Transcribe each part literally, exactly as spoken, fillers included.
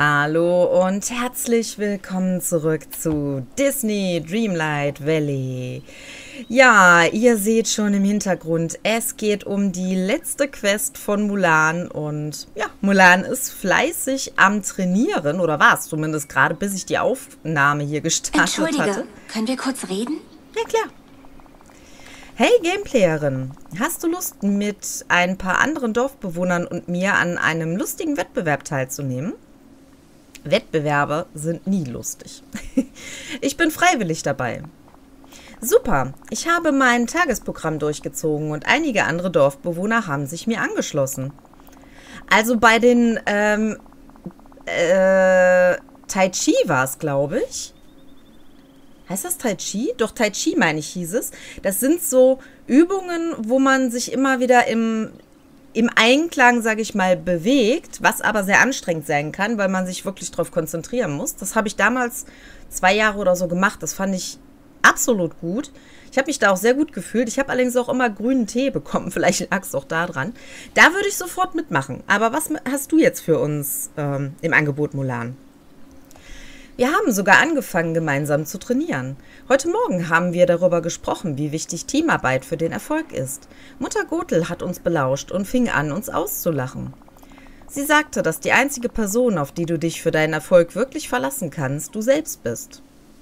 Hallo und herzlich willkommen zurück zu Disney Dreamlight Valley. Ja, ihr seht schon im Hintergrund, es geht um die letzte Quest von Mulan und ja, Mulan ist fleißig am Trainieren, oder war es zumindest gerade, bis ich die Aufnahme hier gestartet Entschuldige, hatte. können wir kurz reden? Ja, klar. Hey Gameplayerin, hast du Lust, mit ein paar anderen Dorfbewohnern und mir an einem lustigen Wettbewerb teilzunehmen? Wettbewerbe sind nie lustig. Ich bin freiwillig dabei. Super, ich habe mein Tagesprogramm durchgezogen und einige andere Dorfbewohner haben sich mir angeschlossen. Also bei den ähm, äh, Tai Chi war es, glaube ich. Heißt das Tai Chi? Doch, Tai Chi, meine ich, hieß es. Das sind so Übungen, wo man sich immer wieder im, im Einklang, sage ich mal, bewegt, was aber sehr anstrengend sein kann, weil man sich wirklich darauf konzentrieren muss. Das habe ich damals zwei Jahre oder so gemacht. Das fand ich absolut gut. Ich habe mich da auch sehr gut gefühlt. Ich habe allerdings auch immer grünen Tee bekommen. Vielleicht lag es auch da dran. Da würde ich sofort mitmachen. Aber was hast du jetzt für uns ähm, im Angebot, Mulan? Wir haben sogar angefangen, gemeinsam zu trainieren. Heute Morgen haben wir darüber gesprochen, wie wichtig Teamarbeit für den Erfolg ist. Mutter Gothel hat uns belauscht und fing an, uns auszulachen. Sie sagte, dass die einzige Person, auf die du dich für deinen Erfolg wirklich verlassen kannst, du selbst bist.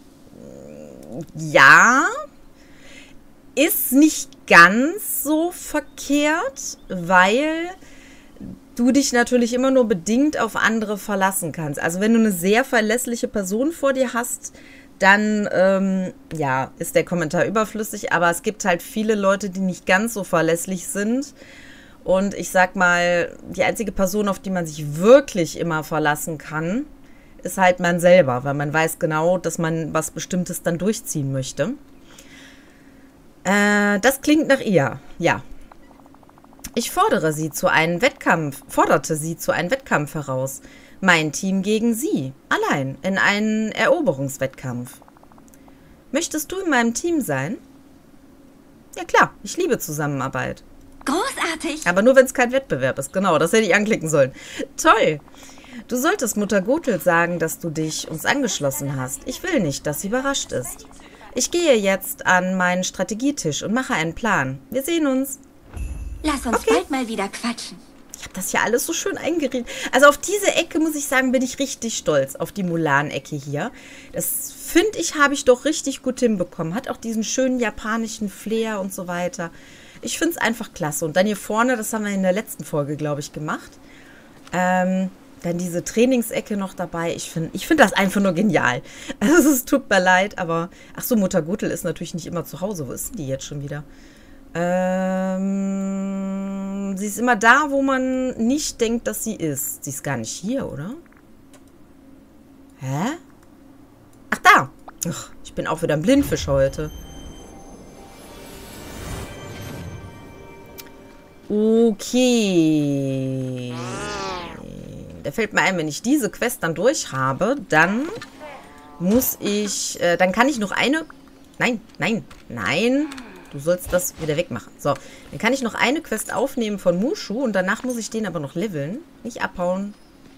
Ja, ist nicht ganz so verkehrt, weil du dich natürlich immer nur bedingt auf andere verlassen kannst. Also wenn du eine sehr verlässliche Person vor dir hast, dann ähm, ja, ist der Kommentar überflüssig. Aber es gibt halt viele Leute, die nicht ganz so verlässlich sind. Und ich sag mal, die einzige Person, auf die man sich wirklich immer verlassen kann, ist halt man selber, weil man weiß genau, dass man was Bestimmtes dann durchziehen möchte. Äh, das klingt nach ihr, ja. Ich fordere sie zu einem Wettkampf, forderte sie zu einem Wettkampf heraus. Mein Team gegen sie, allein, in einen Eroberungswettkampf. Möchtest du in meinem Team sein? Ja klar, ich liebe Zusammenarbeit. Großartig! Aber nur, wenn es kein Wettbewerb ist, genau, das hätte ich anklicken sollen. Toll! Du solltest Mutter Gothel sagen, dass du dich uns angeschlossen hast. Ich will nicht, dass sie überrascht ist. Ich gehe jetzt an meinen Strategietisch und mache einen Plan. Wir sehen uns. Lass uns Okay. bald mal wieder quatschen. Ich habe das hier alles so schön eingerichtet. Also auf diese Ecke, muss ich sagen, bin ich richtig stolz. Auf die Mulan-Ecke hier. Das, finde ich, habe ich doch richtig gut hinbekommen. Hat auch diesen schönen japanischen Flair und so weiter. Ich finde es einfach klasse. Und dann hier vorne, das haben wir in der letzten Folge, glaube ich, gemacht. Ähm, dann diese Trainingsecke noch dabei. Ich finde ich find das einfach nur genial. Also es tut mir leid, aber... Ach so, Mutter Gothel ist natürlich nicht immer zu Hause. Wo ist denn die jetzt schon wieder? Ähm, sie ist immer da, wo man nicht denkt, dass sie ist. Sie ist gar nicht hier, oder? Hä? Ach, da. Ach, ich bin auch wieder ein Blindfisch heute. Okay. Da fällt mir ein, wenn ich diese Quest dann durch habe, dann muss ich, äh, dann kann ich noch eine... Nein, nein, nein... Du sollst das wieder wegmachen. So, dann kann ich noch eine Quest aufnehmen von Mushu und danach muss ich den aber noch leveln. Nicht abhauen.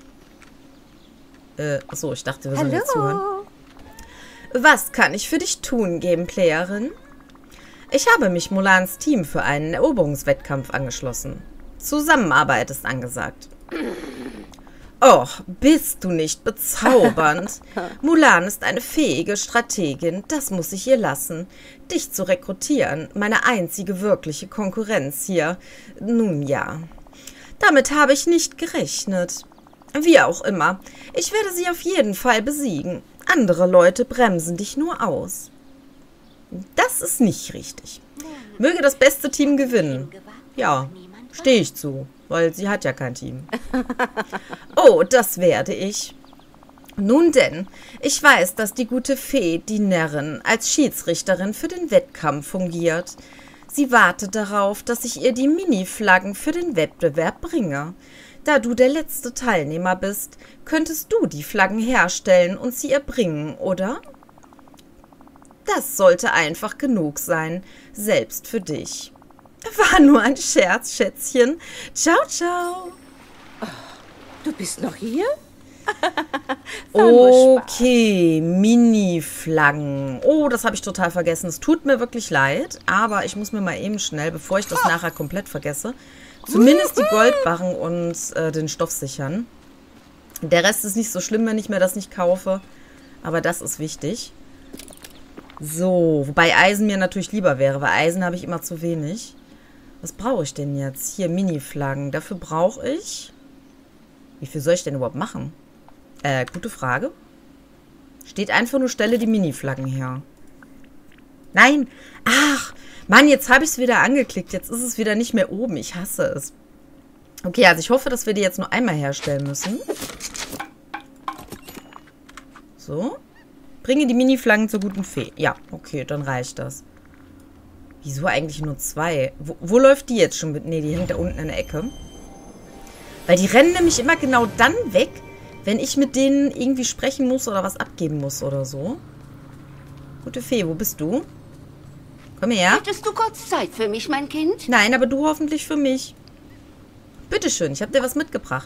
Äh, achso, ich dachte, wir sollen jetzt zuhören. Was kann ich für dich tun, Gameplayerin? Ich habe mich Mulans Team für einen Eroberungswettkampf angeschlossen. Zusammenarbeit ist angesagt. Och, bist du nicht bezaubernd? Mulan ist eine fähige Strategin, das muss ich ihr lassen. Dich zu rekrutieren, meine einzige wirkliche Konkurrenz hier. Nun ja, damit habe ich nicht gerechnet. Wie auch immer, ich werde sie auf jeden Fall besiegen. Andere Leute bremsen dich nur aus. Das ist nicht richtig. Möge das beste Team gewinnen. Ja, stehe ich zu. Weil sie hat ja kein Team. Oh, das werde ich. Nun denn, ich weiß, dass die gute Fee, die Närrin, als Schiedsrichterin für den Wettkampf fungiert. Sie wartet darauf, dass ich ihr die Mini-Flaggen für den Wettbewerb bringe. Da du der letzte Teilnehmer bist, könntest du die Flaggen herstellen und sie ihr bringen, oder? Das sollte einfach genug sein, selbst für dich. War nur ein Scherz, Schätzchen. Ciao, ciao. Du bist noch hier? Okay, Mini-Flaggen. Oh, das habe ich total vergessen. Es tut mir wirklich leid, aber ich muss mir mal eben schnell, bevor ich das nachher komplett vergesse, zumindest die Goldbarren und äh, den Stoff sichern. Der Rest ist nicht so schlimm, wenn ich mir das nicht kaufe, aber das ist wichtig. So, wobei Eisen mir natürlich lieber wäre, weil Eisen habe ich immer zu wenig. Was brauche ich denn jetzt? Hier, Mini-Flaggen. Dafür brauche ich... Wie viel soll ich denn überhaupt machen? Äh, gute Frage. Steht einfach nur, stelle die Mini-Flaggen her. Nein! Ach, Mann, jetzt habe ich es wieder angeklickt. Jetzt ist es wieder nicht mehr oben. Ich hasse es. Okay, also ich hoffe, dass wir die jetzt nur einmal herstellen müssen. So. Bringe die Mini-Flaggen zur guten Fee. Ja, okay, dann reicht das. Wieso eigentlich nur zwei? Wo, wo läuft die jetzt schon mit? Ne, die hängt da unten in der Ecke. Weil die rennen nämlich immer genau dann weg, wenn ich mit denen irgendwie sprechen muss oder was abgeben muss oder so. Gute Fee, wo bist du? Komm her. Hättest du kurz Zeit für mich, mein Kind? Nein, aber du hoffentlich für mich. Bitteschön, ich habe dir was mitgebracht.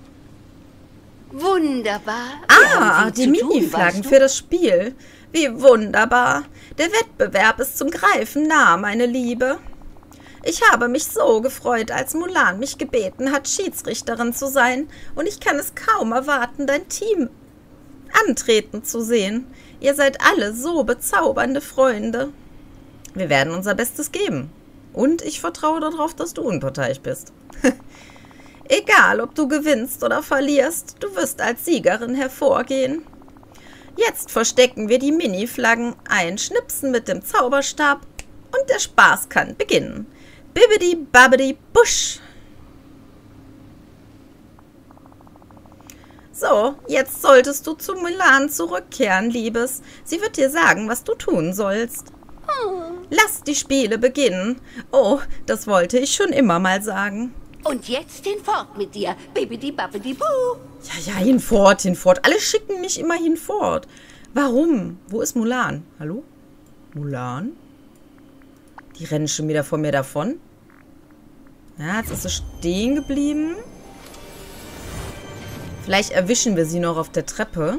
Wunderbar. Ah, die Mini-Flaggen für das Spiel. Wie wunderbar. Der Wettbewerb ist zum Greifen nah, meine Liebe. Ich habe mich so gefreut, als Mulan mich gebeten hat, Schiedsrichterin zu sein. Und ich kann es kaum erwarten, dein Team antreten zu sehen. Ihr seid alle so bezaubernde Freunde. Wir werden unser Bestes geben. Und ich vertraue darauf, dass du unparteiisch bist. Egal, ob du gewinnst oder verlierst, du wirst als Siegerin hervorgehen. Jetzt verstecken wir die Mini-Flaggen ein, schnipsen mit dem Zauberstab und der Spaß kann beginnen. Bibbidi babbidi busch. So, jetzt solltest du zu Mulan zurückkehren, Liebes. Sie wird dir sagen, was du tun sollst. Lass die Spiele beginnen. Oh, das wollte ich schon immer mal sagen. Und jetzt hinfort mit dir, Bibbidi Babbidi Boo. Ja, ja, hinfort, hinfort. Alle schicken mich immer hinfort. Warum? Wo ist Mulan? Hallo? Mulan? Die rennen schon wieder vor mir davon. Ja, jetzt ist sie stehen geblieben. Vielleicht erwischen wir sie noch auf der Treppe.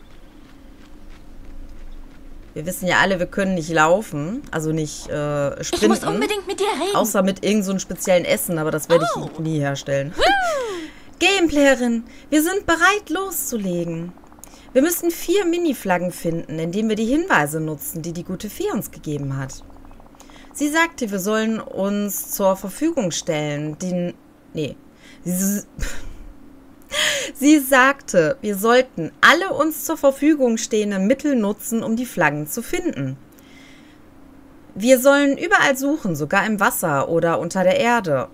Wir wissen ja alle, wir können nicht laufen. Also nicht äh, sprinten. Ich muss unbedingt mit dir reden. Außer mit irgend so einem speziellen Essen, aber das werde ich Oh. nie herstellen. Gameplayerin, wir sind bereit loszulegen. Wir müssen vier Mini-Flaggen finden, indem wir die Hinweise nutzen, die die gute Fee uns gegeben hat. Sie sagte, wir sollen uns zur Verfügung stellen, den... Nee. Sie, sie sagte, wir sollten alle uns zur Verfügung stehenden Mittel nutzen, um die Flaggen zu finden. Wir sollen überall suchen, sogar im Wasser oder unter der Erde.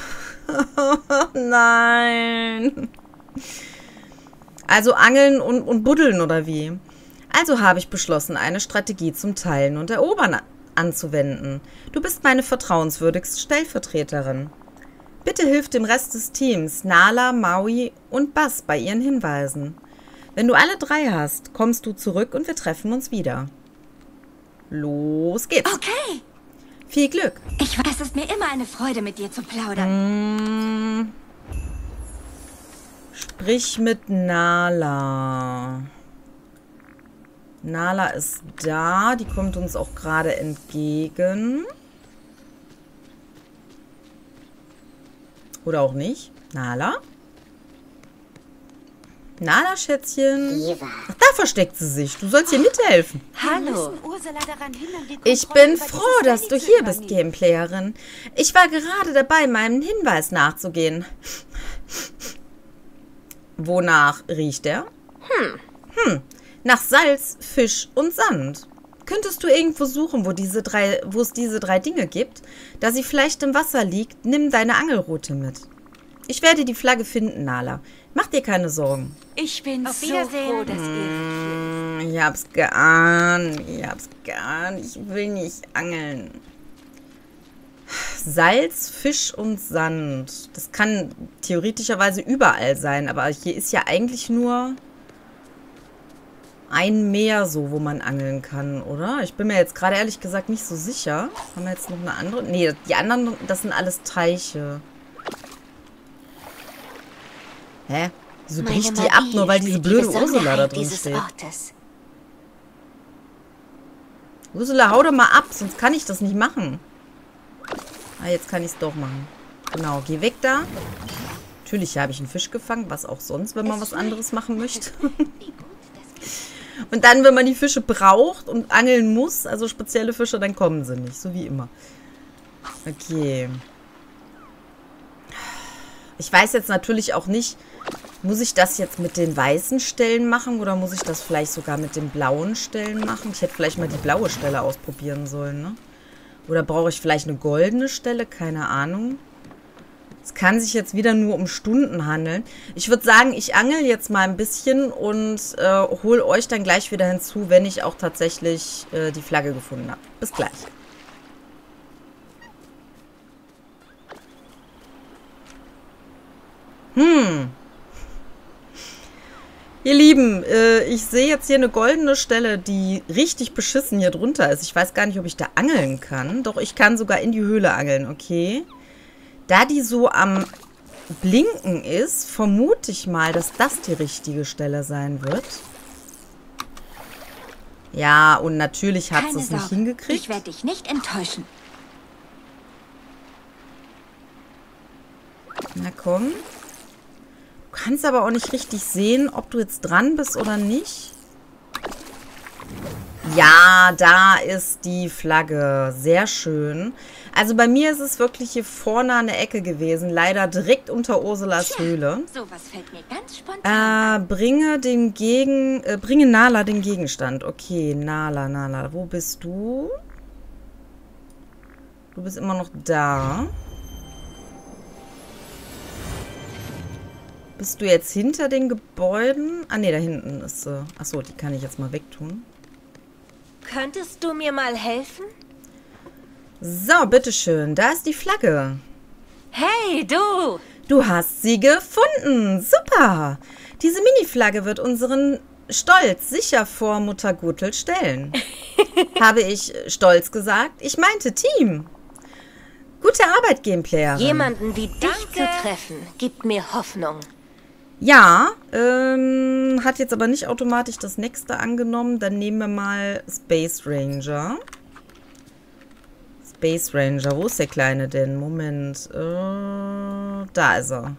Nein. Also angeln und, und buddeln oder wie? Also habe ich beschlossen, eine Strategie zum Teilen und Erobern anzuwenden. Du bist meine vertrauenswürdigste Stellvertreterin. Bitte hilf dem Rest des Teams, Nala, Maui und Bass bei ihren Hinweisen. Wenn du alle drei hast, kommst du zurück und wir treffen uns wieder. Los geht's. Okay. Viel Glück. Ich weiß, es ist mir immer eine Freude, mit dir zu plaudern. Hm. Sprich mit Nala. Nala ist da. Die kommt uns auch gerade entgegen. Oder auch nicht. Nala? Nala, Schätzchen. Ach, da versteckt sie sich. Du sollst ihr mithelfen. Hallo. Ich bin froh, dass du hier bist, Gameplayerin. Ich war gerade dabei, meinem Hinweis nachzugehen. Wonach riecht er? Hm. Hm. Nach Salz, Fisch und Sand. Könntest du irgendwo suchen, wo, diese drei, wo es diese drei Dinge gibt? Da sie vielleicht im Wasser liegt, nimm deine Angelrute mit. Ich werde die Flagge finden, Nala. Mach dir keine Sorgen. Ich bin Auf so Wiedersehen. froh, dass ihr... Ich hab's geahnt. Ich hab's geahnt. Ich will nicht angeln. Salz, Fisch und Sand. Das kann theoretischerweise überall sein, aber hier ist ja eigentlich nur ein Meer so, wo man angeln kann, oder? Ich bin mir jetzt gerade ehrlich gesagt nicht so sicher. Haben wir jetzt noch eine andere? Nee, die anderen, das sind alles Teiche. Hä? Wieso Meine bricht die ab, Magie nur weil diese spielt die blöde Ursula da Besonderheit drin dieses steht? Ortes. Ursula, hau doch mal ab, sonst kann ich das nicht machen. Ah, jetzt kann ich es doch machen. Genau, geh weg da. Natürlich habe ich einen Fisch gefangen, was auch sonst, wenn man was anderes machen möchte. Und dann, wenn man die Fische braucht und angeln muss, also spezielle Fische, dann kommen sie nicht, so wie immer. Okay. Ich weiß jetzt natürlich auch nicht, muss ich das jetzt mit den weißen Stellen machen oder muss ich das vielleicht sogar mit den blauen Stellen machen? Ich hätte vielleicht mal die blaue Stelle ausprobieren sollen, ne? Oder brauche ich vielleicht eine goldene Stelle? Keine Ahnung. Es kann sich jetzt wieder nur um Stunden handeln. Ich würde sagen, ich angel jetzt mal ein bisschen und äh, hole euch dann gleich wieder hinzu, wenn ich auch tatsächlich äh, die Flagge gefunden habe. Bis gleich. Hm. Ihr Lieben, äh, ich sehe jetzt hier eine goldene Stelle, die richtig beschissen hier drunter ist. Ich weiß gar nicht, ob ich da angeln kann. Doch, ich kann sogar in die Höhle angeln, okay. Da die so am Blinken ist, vermute ich mal, dass das die richtige Stelle sein wird. Ja, und natürlich hat sie es nicht hingekriegt. Ich werde dich nicht enttäuschen. Na komm. Du kannst aber auch nicht richtig sehen, ob du jetzt dran bist oder nicht. Ja, da ist die Flagge. Sehr schön. Also bei mir ist es wirklich hier vorne an der Ecke gewesen. Leider direkt unter Ursulas Höhle. Sowas fällt mir ganz spontan. Äh, bringe den Gegen... Äh, bringe Nala den Gegenstand. Okay, Nala, Nala. Wo bist du? Du bist immer noch da. Bist du jetzt hinter den Gebäuden? Ah, ne, da hinten ist sie. Achso, die kann ich jetzt mal wegtun. Könntest du mir mal helfen? So, bitteschön. Da ist die Flagge. Hey, du! Du hast sie gefunden. Super. Diese Mini-Flagge wird unseren Stolz sicher vor Mutter Guttel stellen. Habe ich stolz gesagt? Ich meinte Team. Gute Arbeit, Gameplayer. Jemanden wie dich zu treffen, gibt mir Hoffnung. Ja, ähm, hat jetzt aber nicht automatisch das nächste angenommen. Dann nehmen wir mal Space Ranger. Space Ranger, wo ist der Kleine denn? Moment, äh, da ist er.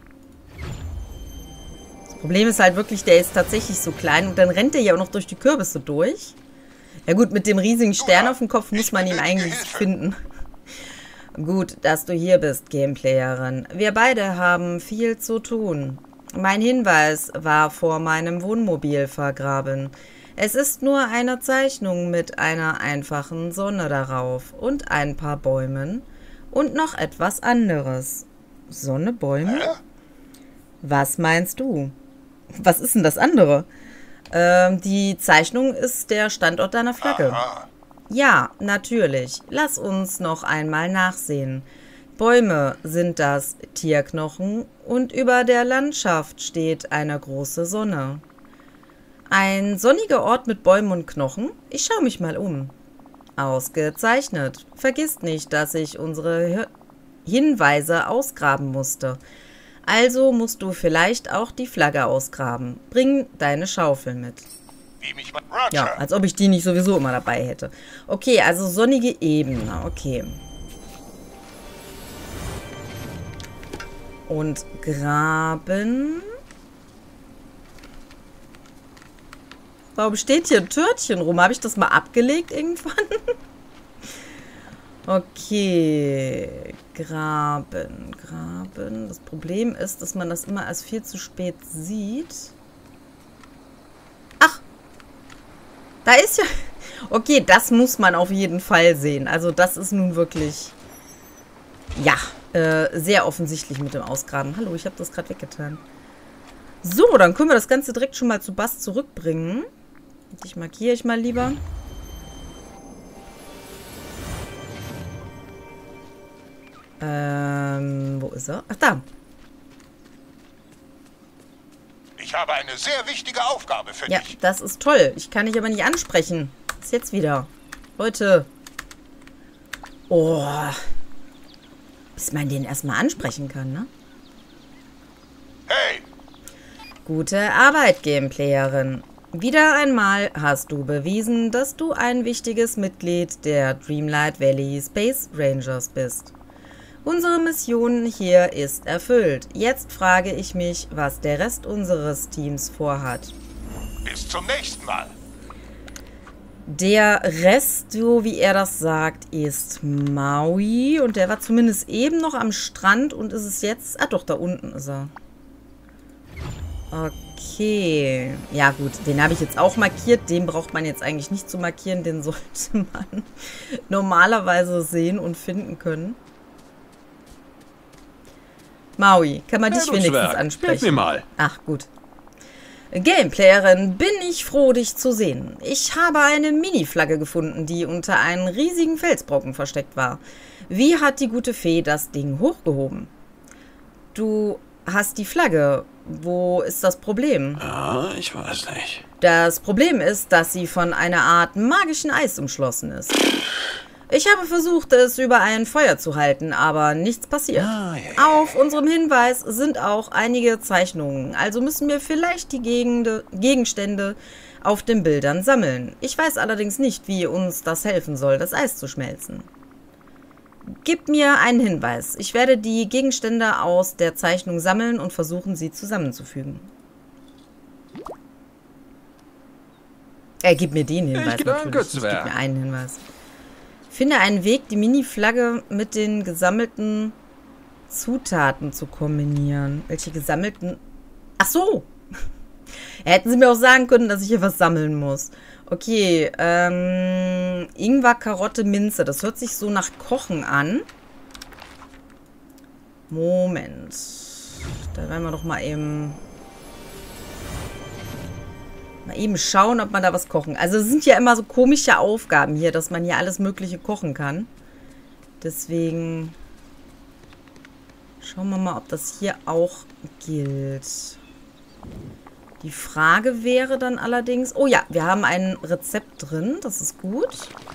Das Problem ist halt wirklich, der ist tatsächlich so klein und dann rennt er ja auch noch durch die Kürbisse durch. Ja gut, mit dem riesigen Stern auf dem Kopf muss man ihn eigentlich finden. Gut, dass du hier bist, Gameplayerin. Wir beide haben viel zu tun. Mein Hinweis war vor meinem Wohnmobil vergraben. Es ist nur eine Zeichnung mit einer einfachen Sonne darauf und ein paar Bäumen und noch etwas anderes. Sonne, Bäume? Was meinst du? Was ist denn das andere? Ähm, die Zeichnung ist der Standort deiner Flagge. Ja, natürlich. Lass uns noch einmal nachsehen. Bäume sind das, Tierknochen und über der Landschaft steht eine große Sonne. Ein sonniger Ort mit Bäumen und Knochen? Ich schaue mich mal um. Ausgezeichnet. Vergiss nicht, dass ich unsere Hinweise ausgraben musste. Also musst du vielleicht auch die Flagge ausgraben. Bring deine Schaufel mit. Ja, als ob ich die nicht sowieso immer dabei hätte. Okay, also sonnige Ebene. Okay. Und graben. Warum steht hier ein Törtchen rum? Habe ich das mal abgelegt irgendwann? Okay. Graben, graben. Das Problem ist, dass man das immer erst viel zu spät sieht. Ach. Da ist ja... Okay, das muss man auf jeden Fall sehen. Also das ist nun wirklich... Ja, äh, sehr offensichtlich mit dem Ausgraben. Hallo, ich habe das gerade weggetan. So, dann können wir das Ganze direkt schon mal zu Bass zurückbringen. Ich markiere ich mal lieber. Ähm, wo ist er? Ach, da. Ich habe eine sehr wichtige Aufgabe für Ja, dich. das ist toll. Ich kann dich aber nicht ansprechen. Was ist jetzt wieder? Leute. Oh. Bis man den erstmal ansprechen kann, ne? Hey, Gute Arbeit, Gameplayerin. Wieder einmal hast du bewiesen, dass du ein wichtiges Mitglied der Dreamlight Valley Space Rangers bist. Unsere Mission hier ist erfüllt. Jetzt frage ich mich, was der Rest unseres Teams vorhat. Bis zum nächsten Mal. Der Rest, so wie er das sagt, ist Maui. Und der war zumindest eben noch am Strand und ist es jetzt... Ah doch, da unten ist er. Okay. Ja gut, den habe ich jetzt auch markiert. Den braucht man jetzt eigentlich nicht zu markieren. Den sollte man normalerweise sehen und finden können. Maui, kann man dich wenigstens ansprechen? Hilf mir mal. Ach, gut. Gameplayerin, bin ich froh, dich zu sehen. Ich habe eine Mini-Flagge gefunden, die unter einem riesigen Felsbrocken versteckt war. Wie hat die gute Fee das Ding hochgehoben? Du hast die Flagge. Wo ist das Problem? Ah, ich weiß nicht. Das Problem ist, dass sie von einer Art magischen Eis umschlossen ist. Ich habe versucht, es über ein Feuer zu halten, aber nichts passiert. Ah, ja, ja. Auf unserem Hinweis sind auch einige Zeichnungen, also müssen wir vielleicht die Gegende, Gegenstände auf den Bildern sammeln. Ich weiß allerdings nicht, wie uns das helfen soll, das Eis zu schmelzen. Gib mir einen Hinweis. Ich werde die Gegenstände aus der Zeichnung sammeln und versuchen, sie zusammenzufügen. Er äh, gibt mir den Hinweis Ich natürlich. danke, Ich gebe Zwerg. mir einen Hinweis. Finde einen Weg, die Mini-Flagge mit den gesammelten Zutaten zu kombinieren. Welche gesammelten... Ach so! Hätten sie mir auch sagen können, dass ich hier was sammeln muss. Okay, ähm... Ingwer, Karotte, Minze. Das hört sich so nach Kochen an. Moment. Da werden wir doch mal eben... Mal eben schauen, ob man da was kochen. Also es sind ja immer so komische Aufgaben hier, dass man hier alles Mögliche kochen kann. Deswegen schauen wir mal, ob das hier auch gilt. Die Frage wäre dann allerdings... Oh ja, wir haben ein Rezept drin. Das ist gut.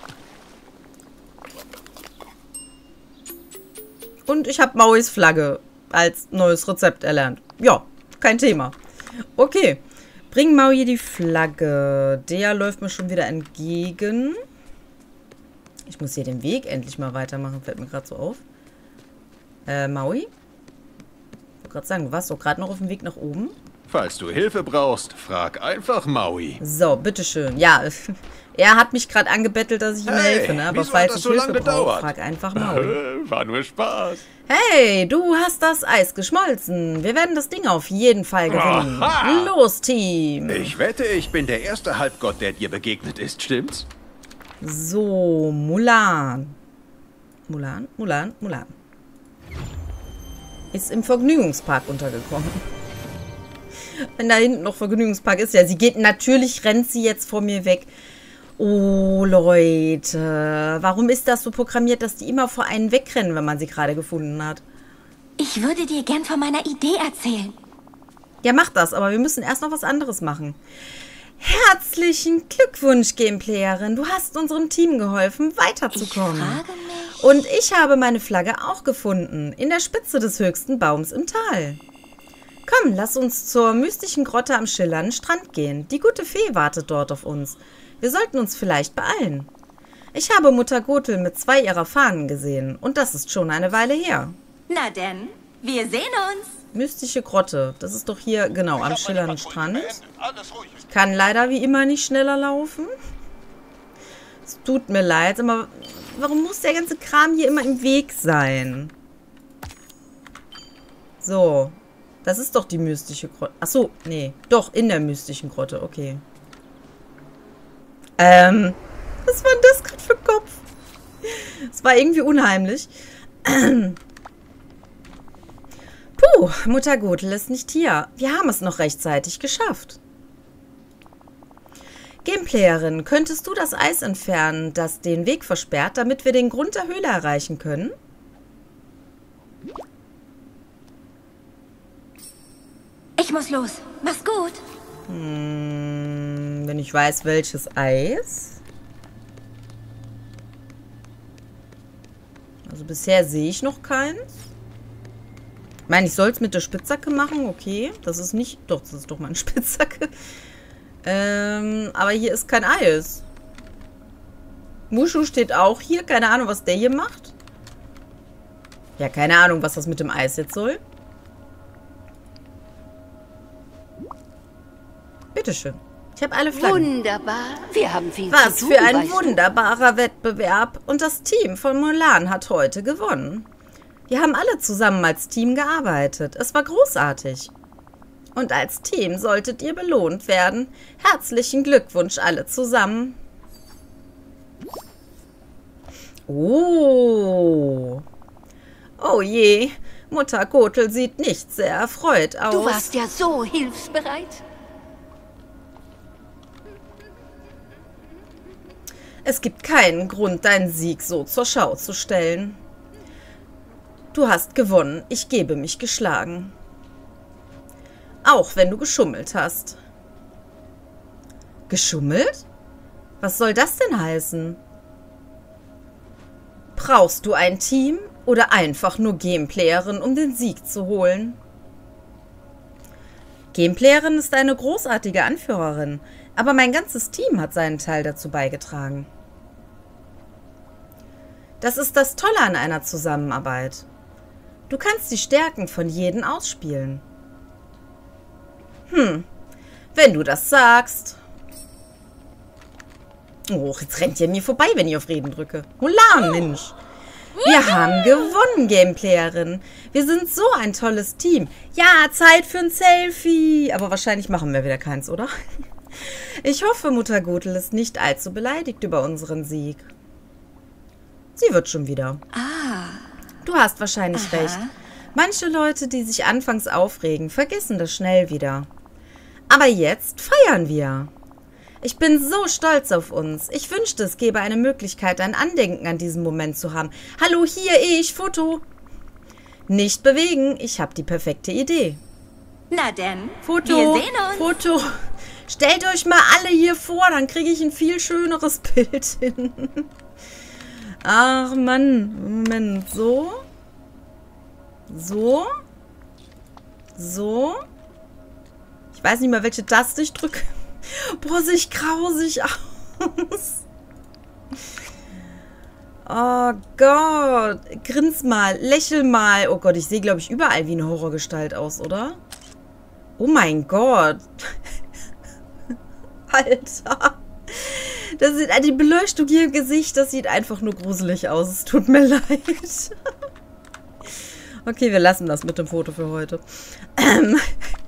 Und ich habe Mauis Flagge als neues Rezept erlernt. Ja, kein Thema. Okay. Bring Maui die Flagge. Der läuft mir schon wieder entgegen. Ich muss hier den Weg endlich mal weitermachen. Fällt mir gerade so auf. Äh, Maui? Ich wollte gerade sagen, du warst doch gerade noch auf dem Weg nach oben. Falls du Hilfe brauchst, frag einfach Maui. So, bitteschön. Ja, er hat mich gerade angebettelt, dass ich ihm Hey, helfe, ne? Aber wieso falls hat das ich so Hilfe lange brauche, gedauert? frag einfach Maui. War nur Spaß. Hey, du hast das Eis geschmolzen. Wir werden das Ding auf jeden Fall gewinnen. Aha. Los, Team. Ich wette, ich bin der erste Halbgott, der dir begegnet ist, stimmt's? So, Mulan. Mulan, Mulan, Mulan. Ist im Vergnügungspark untergekommen. Wenn da hinten noch Vergnügungspark ist. Ja, sie geht, natürlich rennt sie jetzt vor mir weg. Oh, Leute. Warum ist das so programmiert, dass die immer vor einen wegrennen, wenn man sie gerade gefunden hat? Ich würde dir gern von meiner Idee erzählen. Ja, mach das, aber wir müssen erst noch was anderes machen. Herzlichen Glückwunsch, Gameplayerin. Du hast unserem Team geholfen, weiterzukommen. Ich frage mich... Und ich habe meine Flagge auch gefunden, in der Spitze des höchsten Baums im Tal. Komm, lass uns zur mystischen Grotte am schillernden Strand gehen. Die gute Fee wartet dort auf uns. Wir sollten uns vielleicht beeilen. Ich habe Mutter Gothel mit zwei ihrer Fahnen gesehen. Und das ist schon eine Weile her. Na denn, wir sehen uns. Mystische Grotte. Das ist doch hier, genau, am schillernden Strand. Alles ruhig. Ich kann leider wie immer nicht schneller laufen. Es tut mir leid, aber warum muss der ganze Kram hier immer im Weg sein? So. Das ist doch die mystische Grotte. Ach so, nee. Doch, in der mystischen Grotte. Okay. Ähm, was war denn das gerade für ein Kopf? Es war irgendwie unheimlich. Puh, Mutter Gothel ist nicht hier. Wir haben es noch rechtzeitig geschafft. Gameplayerin, könntest du das Eis entfernen, das den Weg versperrt, damit wir den Grund der Höhle erreichen können? Ich muss los. Mach's gut. Hm, wenn ich weiß, welches Eis. Also bisher sehe ich noch keins. Ich meine, ich soll es mit der Spitzhacke machen. Okay, das ist nicht... Doch, das ist doch meine Spitzhacke. Ähm, aber hier ist kein Eis. Mushu steht auch hier. Keine Ahnung, was der hier macht. Ja, keine Ahnung, was das mit dem Eis jetzt soll. Bitteschön. Ich habe alle Flaggen. Wunderbar. Wir haben viel Was zu tun, für ein weißt du. wunderbarer Wettbewerb. Und das Team von Mulan hat heute gewonnen. Wir haben alle zusammen als Team gearbeitet. Es war großartig. Und als Team solltet ihr belohnt werden. Herzlichen Glückwunsch alle zusammen. Oh. Oh je. Mutter Gothel sieht nicht sehr erfreut aus. Du warst ja so hilfsbereit. Es gibt keinen Grund, deinen Sieg so zur Schau zu stellen. Du hast gewonnen. Ich gebe mich geschlagen. Auch wenn du geschummelt hast. Geschummelt? Was soll das denn heißen? Brauchst du ein Team oder einfach nur Gameplayerin, um den Sieg zu holen? Gameplayerin ist eine großartige Anführerin, aber mein ganzes Team hat seinen Teil dazu beigetragen. Das ist das Tolle an einer Zusammenarbeit. Du kannst die Stärken von jedem ausspielen. Hm, wenn du das sagst. Oh, jetzt rennt ihr mir vorbei, wenn ich auf Reden drücke. Mulan, Mensch. Wir haben gewonnen, Gameplayerin. Wir sind so ein tolles Team. Ja, Zeit für ein Selfie. Aber wahrscheinlich machen wir wieder keins, oder? Ich hoffe, Mutter Gothel ist nicht allzu beleidigt über unseren Sieg. Sie wird schon wieder. Ah. Du hast wahrscheinlich Aha. recht. Manche Leute, die sich anfangs aufregen, vergessen das schnell wieder. Aber jetzt feiern wir. Ich bin so stolz auf uns. Ich wünschte, es gäbe eine Möglichkeit, ein Andenken an diesen Moment zu haben. Hallo, hier ich, Foto. Nicht bewegen, ich habe die perfekte Idee. Na denn, Foto, wir sehen uns. Foto. Stellt euch mal alle hier vor, dann kriege ich ein viel schöneres Bild hin. Ach Mann, Moment, so. So. So. Ich weiß nicht mal, welche Taste ich drücke. Boah, sehe ich grausig aus. Oh Gott. Grins mal, lächel mal. Oh Gott, ich sehe, glaube ich, überall wie eine Horrorgestalt aus, oder? Oh mein Gott. Alter. Das sieht, die Beleuchtung hier im Gesicht, das sieht einfach nur gruselig aus. Es tut mir leid. Okay, wir lassen das mit dem Foto für heute. Ähm.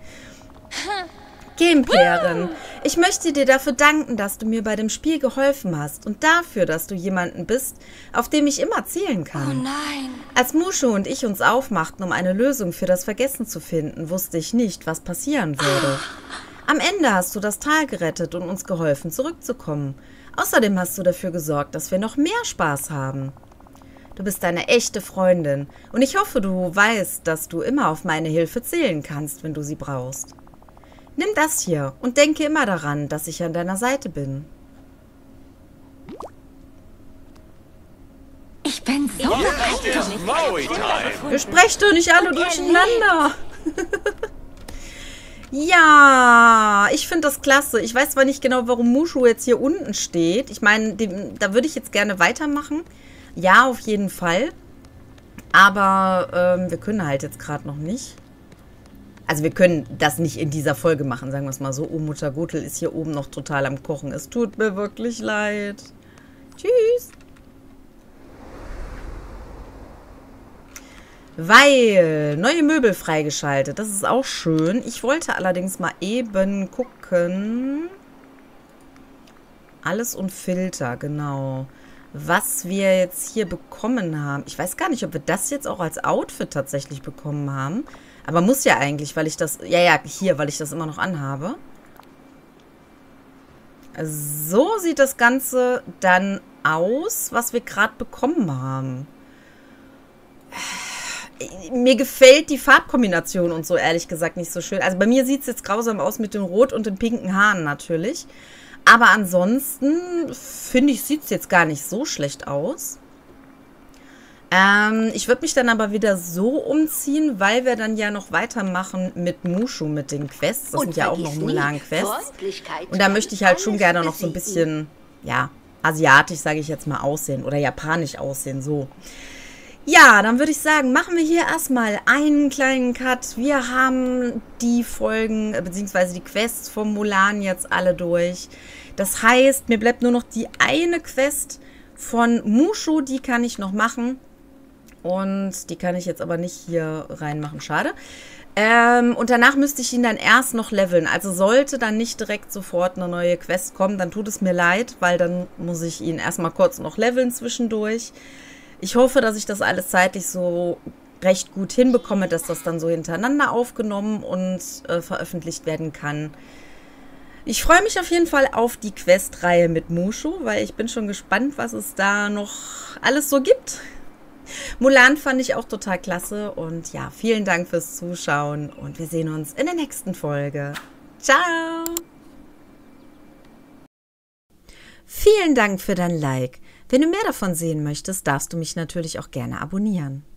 Gameplayerin, ich möchte dir dafür danken, dass du mir bei dem Spiel geholfen hast und dafür, dass du jemanden bist, auf den ich immer zählen kann. Oh nein. Als Mushu und ich uns aufmachten, um eine Lösung für das Vergessen zu finden, wusste ich nicht, was passieren würde. Am Ende hast du das Tal gerettet und uns geholfen, zurückzukommen. Außerdem hast du dafür gesorgt, dass wir noch mehr Spaß haben. Du bist eine echte Freundin und ich hoffe, du weißt, dass du immer auf meine Hilfe zählen kannst, wenn du sie brauchst. Nimm das hier und denke immer daran, dass ich an deiner Seite bin. Ich bin so Jetzt ist Maui-Time. Ihr sprecht doch nicht alle durcheinander. Ja, ich finde das klasse. Ich weiß zwar nicht genau, warum Mushu jetzt hier unten steht. Ich meine, dem- da würde ich jetzt gerne weitermachen. Ja, auf jeden Fall. Aber ähm, wir können halt jetzt gerade noch nicht. Also wir können das nicht in dieser Folge machen, sagen wir es mal so. Oh, Mutter Gothel ist hier oben noch total am Kochen. Es tut mir wirklich leid. Tschüss. Weil neue Möbel freigeschaltet. Das ist auch schön. Ich wollte allerdings mal eben gucken. Alles und Filter, genau. Was wir jetzt hier bekommen haben. Ich weiß gar nicht, ob wir das jetzt auch als Outfit tatsächlich bekommen haben. Aber muss ja eigentlich, weil ich das... Ja, ja, hier, weil ich das immer noch anhabe. So sieht das Ganze dann aus, was wir gerade bekommen haben. Mir gefällt die Farbkombination und so, ehrlich gesagt, nicht so schön. Also bei mir sieht es jetzt grausam aus mit dem Rot und den pinken Haaren natürlich. Aber ansonsten, finde ich, sieht es jetzt gar nicht so schlecht aus. Ähm, ich würde mich dann aber wieder so umziehen, weil wir dann ja noch weitermachen mit Mushu, mit den Quests. Das Und sind ja auch noch vergiss nie, Mulan-Quests. Freundlichkeit Und da kann möchte ich halt schon alles gerne noch so ein besiegen. bisschen, ja, asiatisch, sage ich jetzt mal, aussehen. Oder japanisch aussehen, so. Ja, dann würde ich sagen, machen wir hier erstmal einen kleinen Cut. Wir haben die Folgen, äh, beziehungsweise die Quests von Mulan jetzt alle durch. Das heißt, mir bleibt nur noch die eine Quest von Mushu, die kann ich noch machen. Und die kann ich jetzt aber nicht hier reinmachen, schade. Ähm, und danach müsste ich ihn dann erst noch leveln. Also sollte dann nicht direkt sofort eine neue Quest kommen, dann tut es mir leid, weil dann muss ich ihn erstmal kurz noch leveln zwischendurch. Ich hoffe, dass ich das alles zeitlich so recht gut hinbekomme, dass das dann so hintereinander aufgenommen und äh, veröffentlicht werden kann. Ich freue mich auf jeden Fall auf die Questreihe mit Mushu, weil ich bin schon gespannt, was es da noch alles so gibt. Mulan fand ich auch total klasse und ja, vielen Dank fürs Zuschauen und wir sehen uns in der nächsten Folge. Ciao! Vielen Dank für dein Like. Wenn du mehr davon sehen möchtest, darfst du mich natürlich auch gerne abonnieren.